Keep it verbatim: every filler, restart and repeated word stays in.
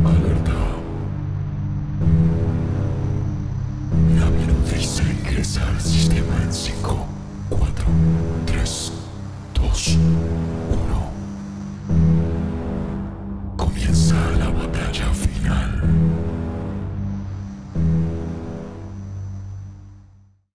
Alerta. Navío dice ingresar al sistema en cinco, cuatro, tres, dos, uno. Comienza la batalla final.